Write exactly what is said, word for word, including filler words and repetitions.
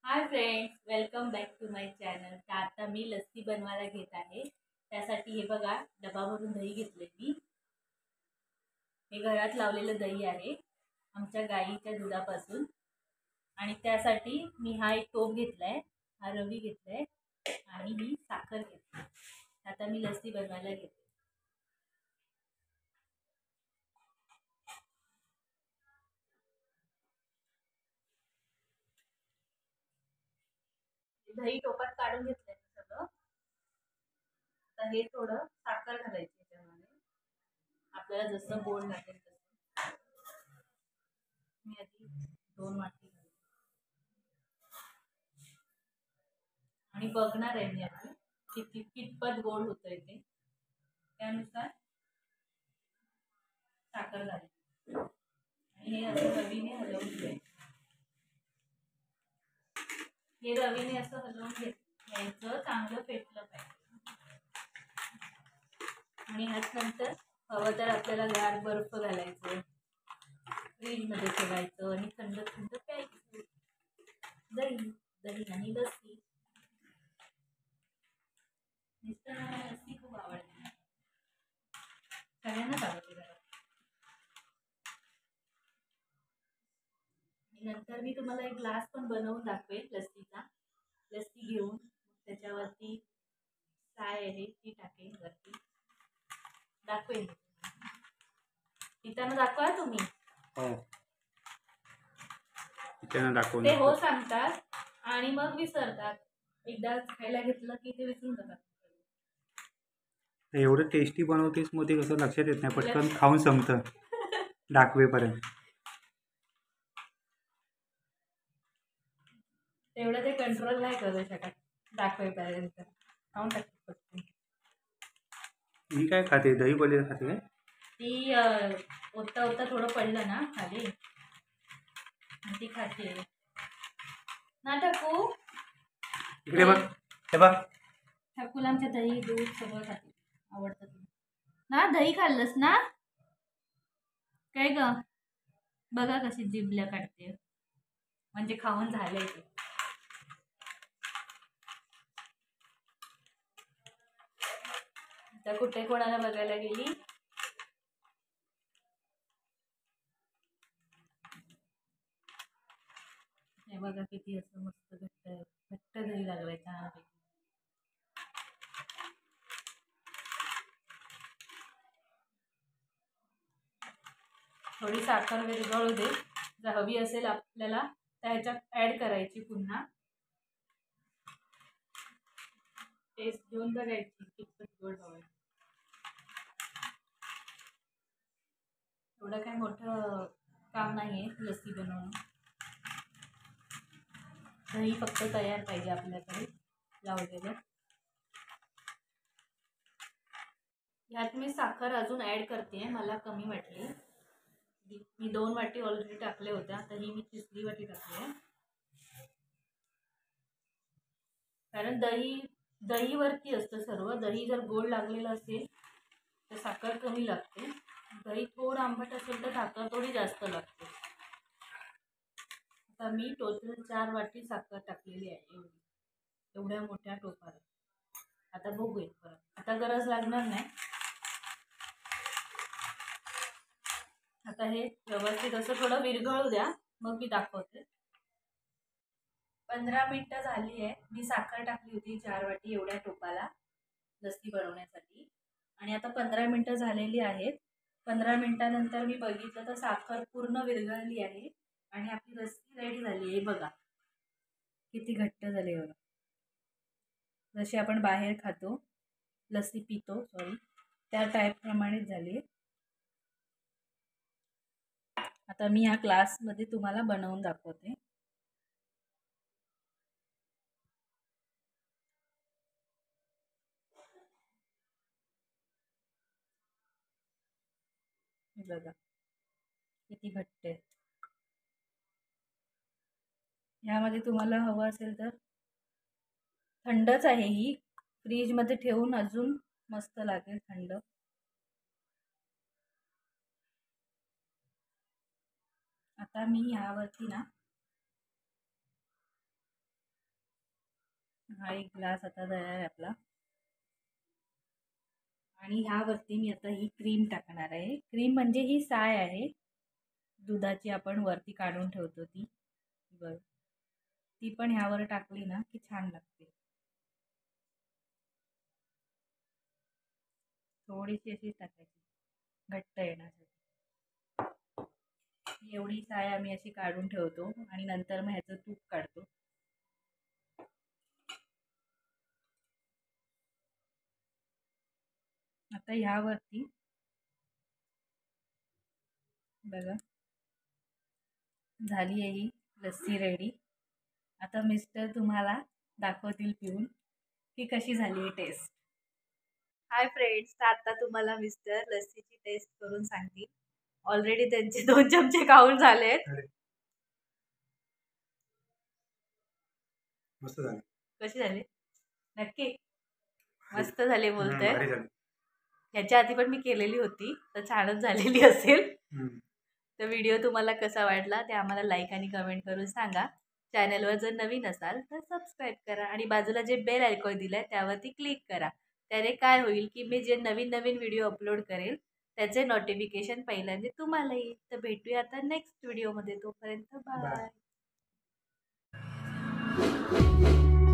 High friends, welcome back to my channel. तर आता मी लस्सी बनवायला घेत आहे. त्यासाठी हे बघा, डबा भरून दही घेतले मी. हे घरात लावलेलं दही आहे आमच्या गाईच्या दुधापासून. आणि त्यासाठी मी हा एक टोप घेतलाय, हा रवी घेतलाय आणि ही साखर घेतली. आता मी लस्सी बनवायला घेते. दही टोपात काढून घेतलंय मी सगळं. आता हे थोडं साखर घालायची त्याच्यामध्ये, आपल्याला जसं गोड लागेल तसं. मी आधी दोन वाटी घालते आणि बघणार आहे मी आधी किती कितपत गोड होतंय ते, त्यानुसार साखर घालायची. आणि हे असं रवीने हलवून घ्यायचं. हे रवीने असं हलवून घेत घ्यायचं, चांगलं फेटलं पाहिजे. आणि ह्याच नंतर हवं तर आपल्याला गार बर्फ घालायचं, फ्रीजमध्ये ठेवायचं आणि थंड थंड प्यायचं. दही दही आणि लस्सी. मिस्टरांना लस्सी खूप आवडते, सगळ्यांनाच आवडते घरात. नंतर मी तुम्हाला एक ग्लास पण बनवून दाखवेल लस्सीचा. लस्सी घेऊन त्याच्यावरती काय आहे ती टाकेन वरती, दाखवेल. पिताना दाखवा तुम्ही. हो, पिताना दाखव. ते हो सांगतात आणि मग विसरतात. एकदा खायला घेतलं की ते विसरून जातात. एवढं टेस्टी बनवतेस मग ते कसं लक्षात येत नाही, पटकन खाऊन संपतं दाखवेपर्यंत. तेवढं ते कंट्रोल नाही करू शकत दाखवेपर्यंत, खाऊन टाकतात पटकन. मी काय खाते, दही पहिले खाते काय? ती ओतता ओतता थोडं पडलं ना खाली, ती खाते ना. टाकू इकडे बघ, हे बघ. ठाकूला आमच्या दही दूध सगळं खाते, आवडतं ना. दही खाल्लंस ना, काय ग? बघा कशी जिभल्या काढते, म्हणजे खाऊन झालंय ते. तर कुठे कोणाला बघायला गेली. हे बघा किती असं मस्त घट्ट घट्ट दही लागलाय छानपैकी. थोडी साखर विरघळू दे, जर हवी असेल आपल्याला तर ह्याच्यात ऍड करायची पुन्हा. टेस्ट घेऊन बघायची कितपत गोड हवंय. एवढं काय मोठं काम नाहीये लस्सी बनवणं. दही फक्त तयार पाहिजे आपल्याकडे लावलेलं. ह्यात मी साखर अजून ऍड करते, मला कमी वाटली. मी दोन वाटी ऑलरेडी टाकले होत्या, तर ही मी तिसरी वाटी टाकली आहे. कारण दही दहीवरती असतं सर्व. दही जर गोड लागलेलं असेल तर साखर कमी लागते, दही थोडं आंबट असेल तर साखर थोडी जास्त लागते. आता मी टोटल चार वाटी साखर टाकलेली आहे, एवढी एवढ्या मोठ्या टोपाला. आता बघूया परत, आता गरज लागणार नाही. आता हे व्यवस्थित असं थोडं विरघळू द्या, मग मी दाखवते. पंधरा मिनिटं झाली आहे. मी साखर टाकली होती चार वाटी एवढ्या टोपाला लस्सी बनवण्यासाठी, आणि आता पंधरा मिनिटं झालेली आहेत. पंधरा मिनिटानंतर मी बघितलं तर साखर पूर्ण विरघळली आहे आणि आपली लस्सी रेडी झाली आहे. बघा किती घट्ट झाली बघा, जशी आपण बाहेर खातो लस्सी पितो, सॉरी, त्या टाईप प्रमाणेच झाली. आता मी ह्या ग्लासमध्ये तुम्हाला बनवून दाखवते. बघा किती घट्ट आहे. ह्यामध्ये तुम्हाला हवं असेल तर थंडच आहे ही, फ्रीजमध्ये ठेवून अजून मस्त लागेल थंड. आता मी ह्यावरती ना हा एक ग्लास आता तयार आहे आपला. आणि ह्यावरती मी आता ही क्रीम टाकणार आहे. क्रीम म्हणजे ही साय आहे दुधाची, आपण वरती काढून ठेवतो ती. बरं, ती पण ह्यावर टाकली ना की छान लागते. थोडीशी अशी टाकायची घट्ट येण्यासाठी. एवढी साय आम्ही अशी काढून ठेवतो आणि नंतर मग ह्याचं तूप काढतो. आता ह्यावरती बघा झाली आहे ही लस्सी रेडी. आता मिस्टर तुम्हाला दाखवतील पिऊन की कशी झाली आहे टेस्ट. हाय फ्रेंड्स, तर आता तुम्हाला मिस्टर लस्सीची टेस्ट करून सांगतील. ऑलरेडी त्यांचे दोन चमचे खाऊन झालेत. मस्त झाली. कशी झाली? नक्की मस्त झाले बोलतोय. भारी झाली. ह्याच्या आधी पण मी केलेली होती तर छानच झालेली असेल. तर व्हिडिओ तुम्हाला कसा वाटला ते आम्हाला लाईक आणि कमेंट करून सांगा. चॅनलवर जर नवीन असाल तर सबस्क्राईब करा आणि बाजूला जे बेल आयकॉन दिलं आहे त्यावरती क्लिक करा. त्याने काय होईल की मी जे नवीन नवीन व्हिडिओ अपलोड करेल त्याचे नोटिफिकेशन पहिल्यांदा तुम्हाला येईल. तर भेटूया आता नेक्स्ट व्हिडिओमध्ये. तोपर्यंत बाय.